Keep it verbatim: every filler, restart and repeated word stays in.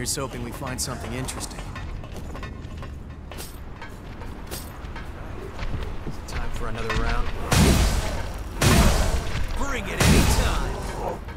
Here's hoping we find something interesting. Time for another round. Bring it anytime!